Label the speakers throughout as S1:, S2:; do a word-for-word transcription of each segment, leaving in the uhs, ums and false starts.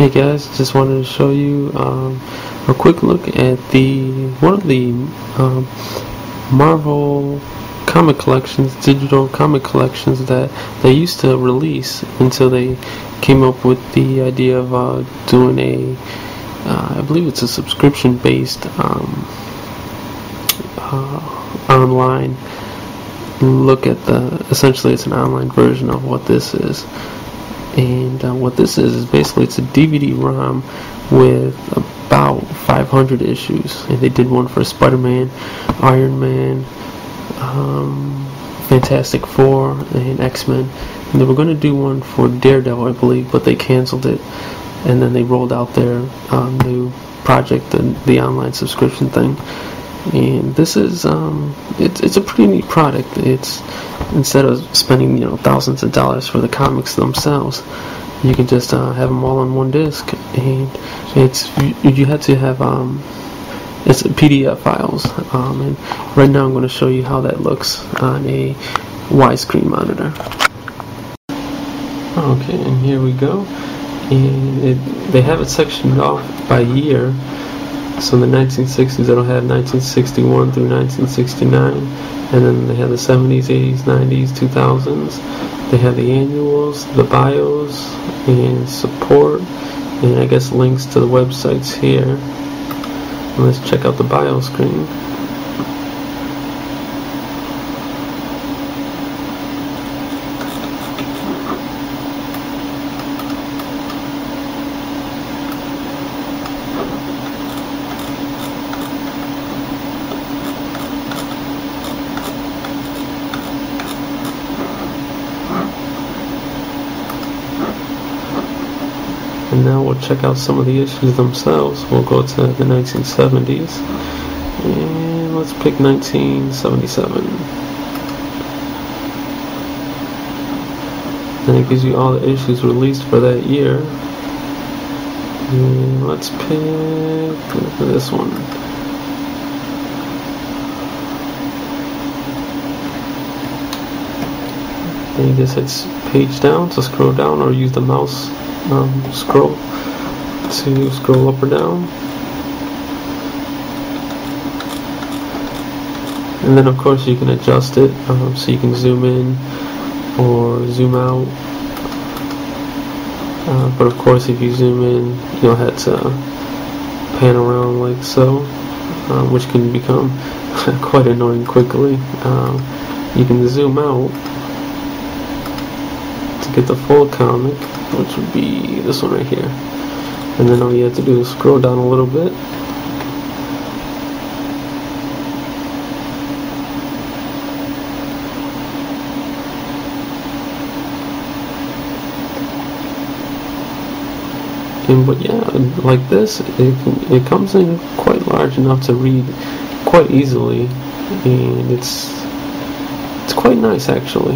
S1: Hey guys, just wanted to show you um, a quick look at the one of the um, Marvel comic collections, digital comic collections that they used to release until they came up with the idea of uh, doing a, uh, I believe it's a subscription-based um, uh, online look at the. Essentially, it's an online version of what this is. And uh, what this is is basically it's a D V D ROM with about five hundred issues, and they did one for Spider-Man, Iron Man, um, Fantastic Four, and X-Men, and they were going to do one for Daredevil, I believe, but they canceled it, and then they rolled out their uh, new project, the, the online subscription thing. And this is um, it's it's a pretty neat product. It's instead of spending you know thousands of dollars for the comics themselves, you can just uh, have them all on one disc. And it's you, you have to have um, it's P D F files. Um, and right now I'm going to show you how that looks on a widescreen monitor. Okay, and here we go. And it, they have it sectioned off by year. So in the nineteen sixties, it'll have nineteen sixty-one through nineteen sixty-nine, and then they have the seventies, eighties, nineties, two thousands. They have the annuals, the bios, and support, and I guess links to the websites here. And let's check out the bio screen. And now we'll check out some of the issues themselves. We'll go to the nineteen seventies, and let's pick nineteen seventy-seven. And it gives you all the issues released for that year. And let's pick this one. And you just hit page down to scroll down, or use the mouse Um, scroll to scroll up or down, and then of course you can adjust it um, so you can zoom in or zoom out, uh, but of course if you zoom in you'll have to pan around like so, uh, which can become quite annoying quickly. Uh, you can zoom out to get the full comic, which would be this one right here, and then all you have to do is scroll down a little bit, and but yeah, like this, it, it comes in quite large enough to read quite easily, and it's it's quite nice actually.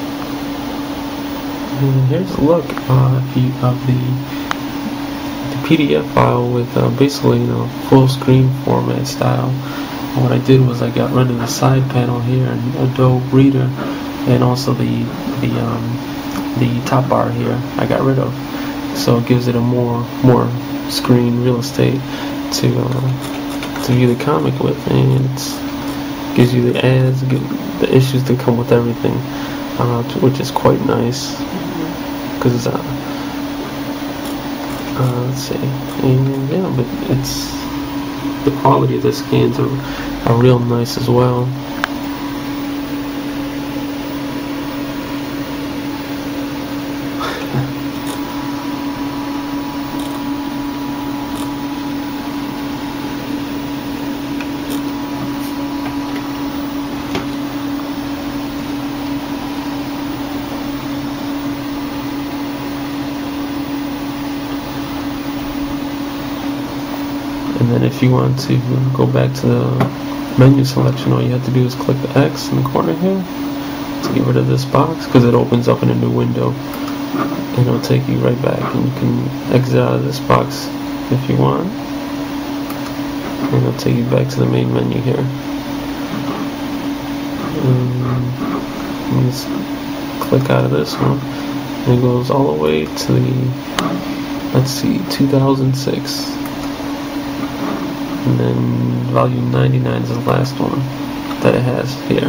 S1: And here's a look uh, of the, the P D F file with uh, basically you know full screen format style. And what I did was I got rid of the side panel here and Adobe Reader, and also the the um, the top bar here I got rid of, so it gives it a more more screen real estate to uh, to view the comic with, and it gives you the ads, the issues that come with everything, uh, which is quite nice. Because uh, uh, let's see, and yeah, but it's the quality of the scans are, are real nice as well. And then if you want to go back to the menu selection, all you have to do is click the X in the corner here to get rid of this box, because it opens up in a new window, and it'll take you right back, and you can exit out of this box if you want, and it'll take you back to the main menu here. And just click out of this one, and it goes all the way to the let's see, two thousand six, and then volume ninety-nine is the last one that it has here.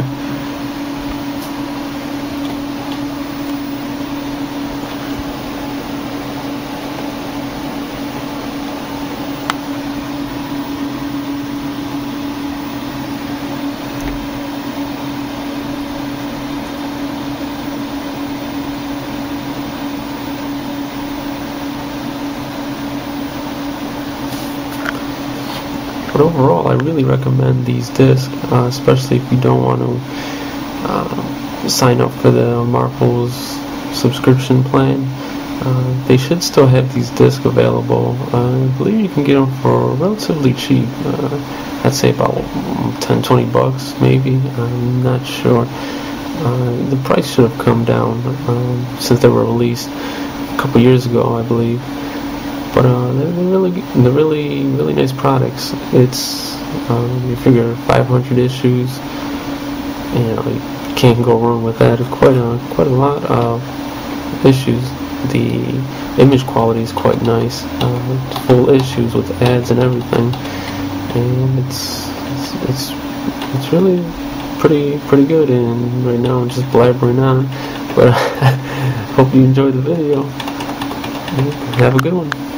S1: But overall, I really recommend these discs, uh, especially if you don't want to uh, sign up for the Marvel's subscription plan. Uh, they should still have these discs available. Uh, I believe you can get them for relatively cheap. Uh, I'd say about ten, twenty bucks, maybe. I'm not sure. Uh, the price should have come down um, since they were released a couple years ago, I believe. But uh, they're, they're really, they're really, really nice products. It's um, you figure five hundred issues, you know, you can't go wrong with that. It's quite a, quite a lot of issues. The image quality is quite nice. Uh, it's full issues with ads and everything, and it's, it's, it's, it's really pretty, pretty good. And right now I'm just blabbering on, but hope you enjoyed the video. Have a good one.